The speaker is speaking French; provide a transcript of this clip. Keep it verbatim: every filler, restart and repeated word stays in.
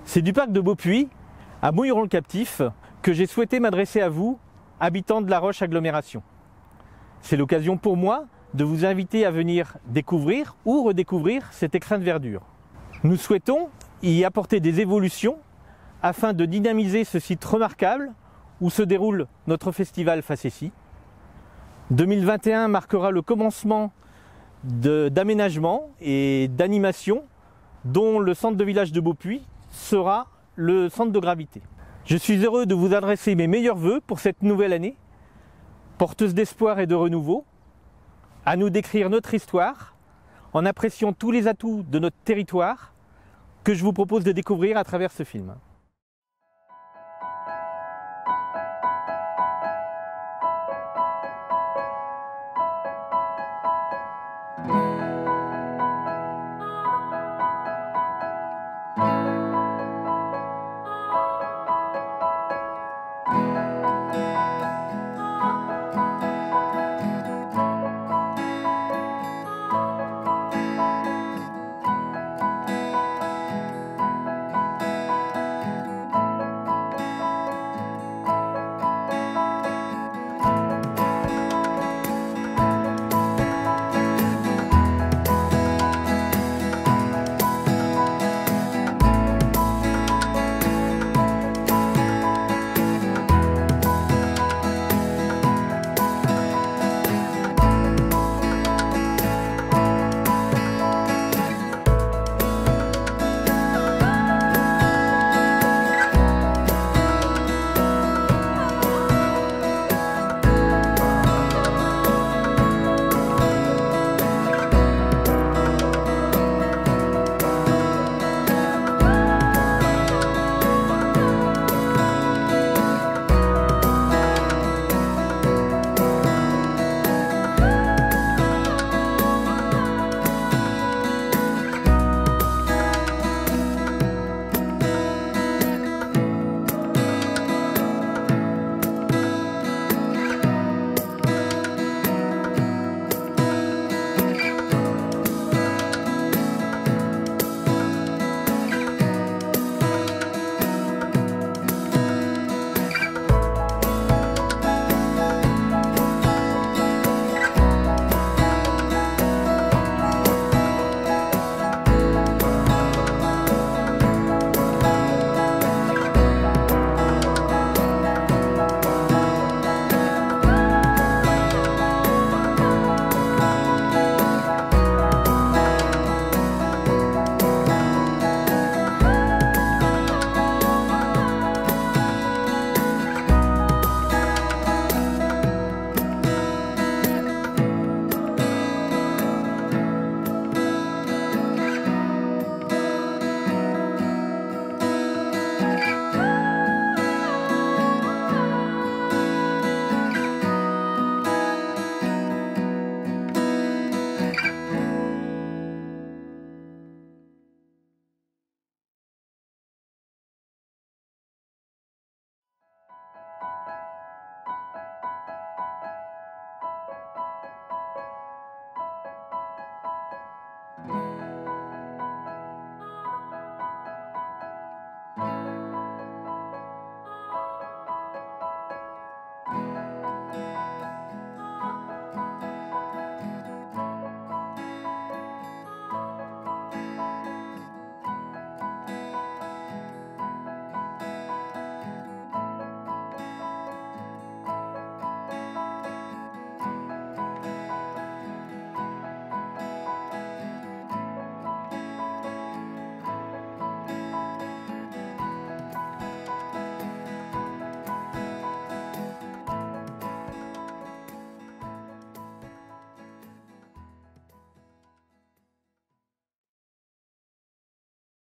C'est du parc de Beaupuy, à Mouilleron-le-Captif, que j'ai souhaité m'adresser à vous, habitants de La Roche Agglomération. C'est l'occasion pour moi de vous inviter à venir découvrir ou redécouvrir cet écrin de verdure. Nous souhaitons y apporter des évolutions afin de dynamiser ce site remarquable où se déroule notre festival Facéties. deux mille vingt et un marquera le commencement d'aménagement et d'animation dont le centre de village de Beaupuy sera le centre de gravité. Je suis heureux de vous adresser mes meilleurs vœux pour cette nouvelle année, porteuse d'espoir et de renouveau, à nous décrire notre histoire en appréciant tous les atouts de notre territoire que je vous propose de découvrir à travers ce film.